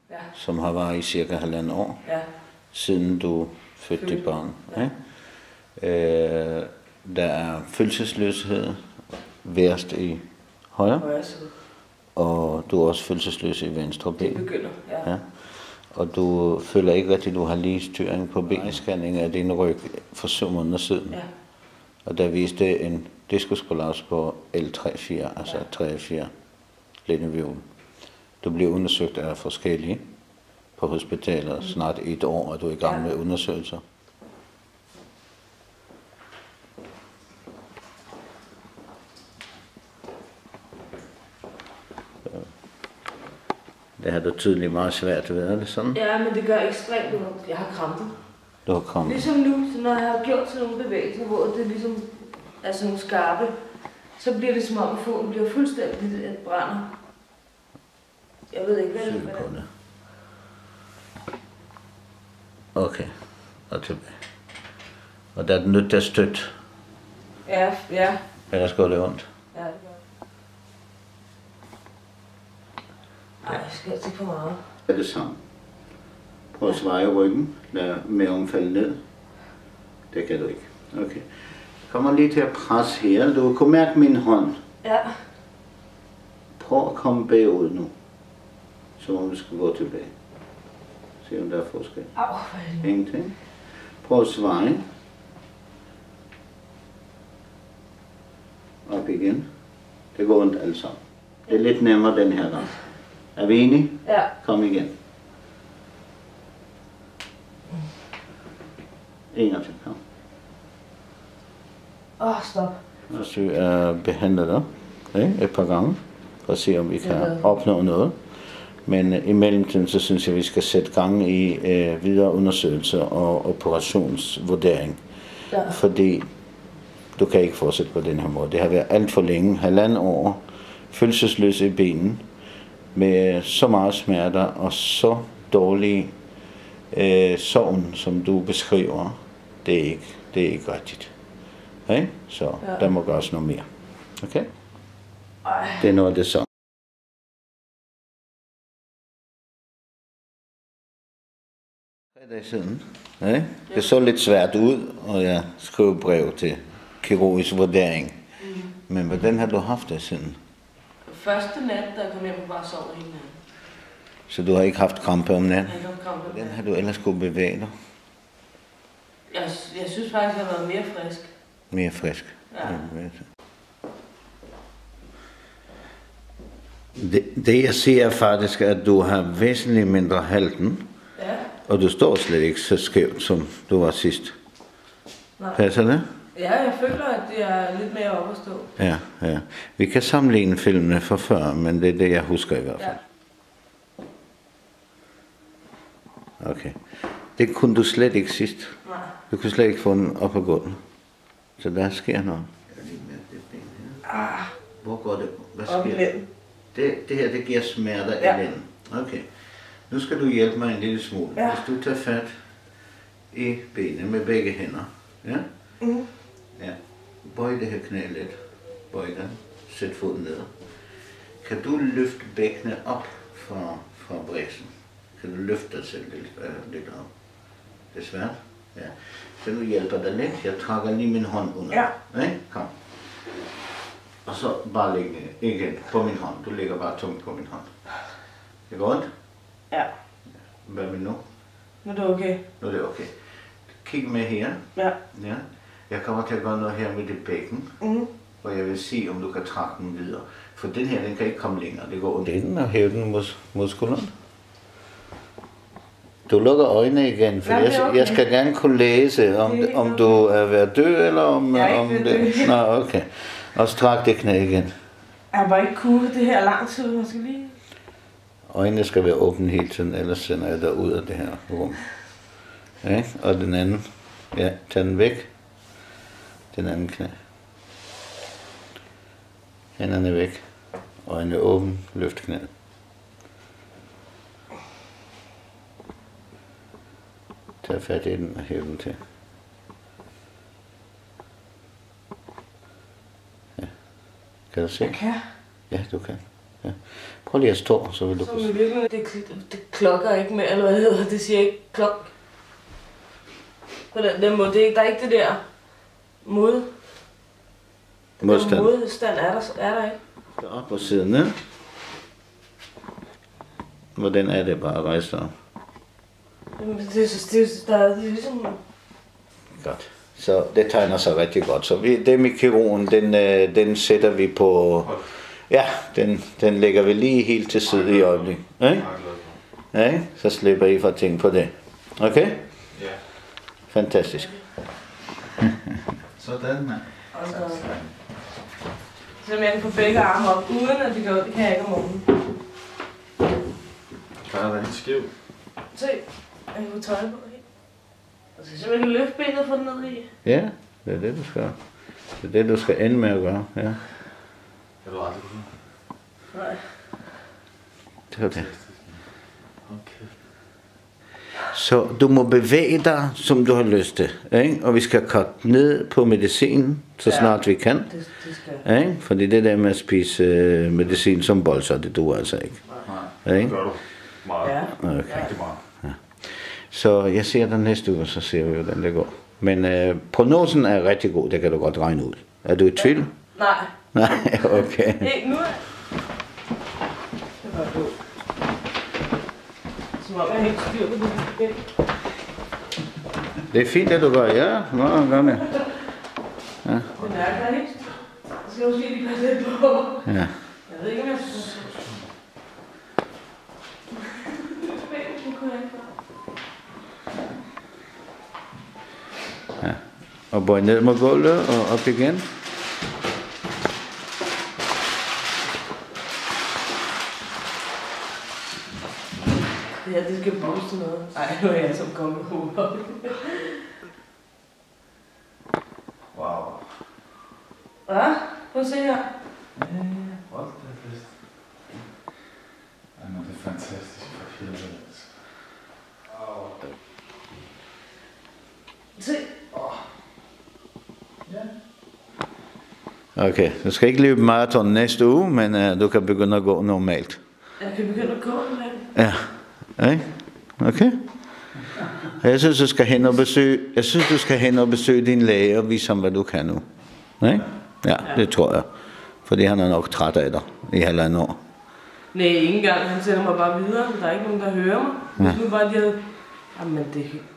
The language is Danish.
som har varet i cirka 1,5 år, siden du fødte dit barn. Ja. Der er følelsesløshed værst i højre side. Og du er også følelsesløs i venstre ben. Det begynder, ja. Og du føler ikke rigtigt, at du har lige styring på benskanning af din ryg for 7 måneder siden. Ja. Og der viste en diskusprolaps på L3-4, altså 3-4 lændehvirvel. Du bliver undersøgt af forskellige på hospitalet. Snart 1 år, og du er i gang med undersøgelser. Det har du tydeligt meget svært ved, er det sådan? Ja, men det gør ekstremt ondt. Jeg har krampe. Du har krampe? Ligesom nu, så når jeg har gjort sådan nogle bevægelser, hvor det ligesom er sådan nogle skarpe, så bliver det som om, at foden bliver fuldstændig brænder. Jeg ved ikke, hvad det er. Okay, og tilbage. Og der er den nødt til at støtte? Ja. Ellers går det ondt? Ja, det gør det. Ej, jeg skal ikke for meget. Det er det samme. Prøv at sveje ryggen, lad maven falde ned. Det kan du ikke. Okay. Jeg kommer lige til at presse her. Du kan mærke min hånd. Ja. Prøv at komme bagud nu. Så om du skal gå tilbage. Se om der er forskel. Au, ingenting. Prøv at sveje. Op igen. Det går ondt alt sammen. Det er lidt nemmere den her gang. Er vi enige? Ja. Kom igen. En gang til, kom. Stop. Og så behandler dig et par gange, for at se om vi kan opnå noget. Men i mellemtiden, så synes jeg, vi skal sætte gang i videre undersøgelser og operationsvurdering. Ja. Fordi du kan ikke fortsætte på den her måde. Det har været alt for længe, 1,5 år, følelsesløs i benen, med så meget smerter og så dårlig sorgen, som du beskriver. Det er ikke rigtigt. Okay? Så der må gøres noget mere. Okay? Det er noget af det samme. 3 dage siden. Okay? Det så lidt svært ud, og jeg skrev brev til kirurgisk vurdering. Men hvordan har du haft det siden? Første nat, da jeg kom hjem, bare sov hele natten. Så du har ikke haft krampe om natten? Jeg har ikke haft krampe. Hvordan har du ellers kunne bevæge dig? Jeg synes faktisk, jeg har været mere frisk. Mere frisk? Ja. Det jeg ser er faktisk, at du har væsentligt mindre halten. Ja. Og du står slet ikke så skævt, som du var sidst. Nej. Passer det? Ja, jeg føler, at det er lidt mere op at stå. Ja. Vi kan sammenligne filmene fra før, men det er det, jeg husker i hvert fald. Ja. Okay. Det kunne du slet ikke sidst. Nej. Du kunne slet ikke få den op på gulvet. Så der sker noget. Hvor går det? Hvad sker der? Det her, det giver smerter i lænden. Okay. Nu skal du hjælpe mig en lille smule. Ja. Hvis du tager fat i benet med begge hænder. Ja? Ja. Bøj det her knæ lidt. Bøj den. Sæt foden ned. Kan du løfte bækkenet op fra bræsen? Kan du løfte dig selv lidt op? Det er svært? Ja. Så nu hjælper dig lidt. Jeg trækker lige min hånd under. Ja. Nej? Kom. Og så bare læg igen på min hånd. Du lægger bare tungt på min hånd. Det går ondt? Ja. Hvad med nu? Nu er det okay. Nu er det okay. Kig med her. Ja. Jeg kommer til at gøre noget her med det bækken. Og jeg vil se, om du kan trække den videre. For den her, den kan ikke komme længere. Det går ondt inden og hæve den mod skulderen. Du lukker øjnene igen, for jeg skal gerne kunne læse, om du er ved at dø, eller om... Jeg er ikke ved at dø. Nå, okay. Og stræk det knæ igen. Jeg har ikke kunne det her lang tid, man skal lige... Øjnene skal være åbne hele tiden, ellers sender jeg dig ud af det her rum. Ja, og den anden, tag den væk. Den anden knæ. Hænderne væk. Øjnene åbne, løft knæet. Tag fat i den og hæv den til. Ja. Kan du se? Jeg kan. Ja, du kan. Ja. Prøv lige at stå, så vil du kunne se. Virkelig, det klokker ikke med, eller hvad det hedder. Det siger ikke klok. På den måde. Der er ikke det der modstand. Modstand er der ikke. Op på siden, ikke? Hvordan er det bare at rejse sig op? Det er ligesom... Godt. Så det tegner sig rigtig godt. Så det med kirurgen, den sætter vi på... Ja, den lægger vi lige helt til side i øjeblikket. Ja, så slipper I for at tænke på det. Okay? Ja. Fantastisk. Sådan, mand. Så jeg kan få begge arme op, uden at det går, det kan jeg ikke om morgenen. Klar, der er helt skæv. Se, jeg kan få tøj på helt. Og så jeg kan løfte benet og få den ned i. Ja, det er det, du skal. Det er det, du skal ende med at gøre, ja. Kan du aldrig kunne? Nej. Det var det. Okay. Så du må bevæge dig, som du har lyst til, ikke? Og vi skal kotte ned på medicinen, så snart vi kan. Det skal. Ikke? Fordi det der med at spise medicin som bolser, det duer altså ikke. Nej, det gør du meget. Ja. Okay. Rigtig meget. Ja. Så jeg ser dig næste uge, så ser vi, hvordan det går. Men prognosen er rigtig god, det kan du godt regne ud. Er du i tvivl? Nej. Nej, okay. Ikke nu. Det var godt. Som om jeg helt styr på det. Det er fint, det du gør. Ja, nå, gør det. Ja. Den er der helt. Jeg skal måske lige passe lidt på. Ja. Jeg ved ikke, om jeg skal... Ja. Og bøj ned mod gulvet og op igen. Det her, det skal bruges til noget. Ej, nu er jeg som kommet på hovedet. Wow. Hvad? Prøv at se her. Hold da fest. Ej, men det er fantastisk for helvede. Se. Okay, du skal ikke løbe maraton næste uge, men du kan begynde at gå normalt. Jeg kan begynde at gå normalt. Ja. Okay. Jeg synes, du skal hen og besøge din læge og vise ham, hvad du kan nu. Ja, det tror jeg. Fordi han er nok træt af dig i halvandet år. Nej, ikke engang. Han sender mig bare videre. Der er ikke nogen, der hører mig. Hvis nu bare de havde... Jamen, det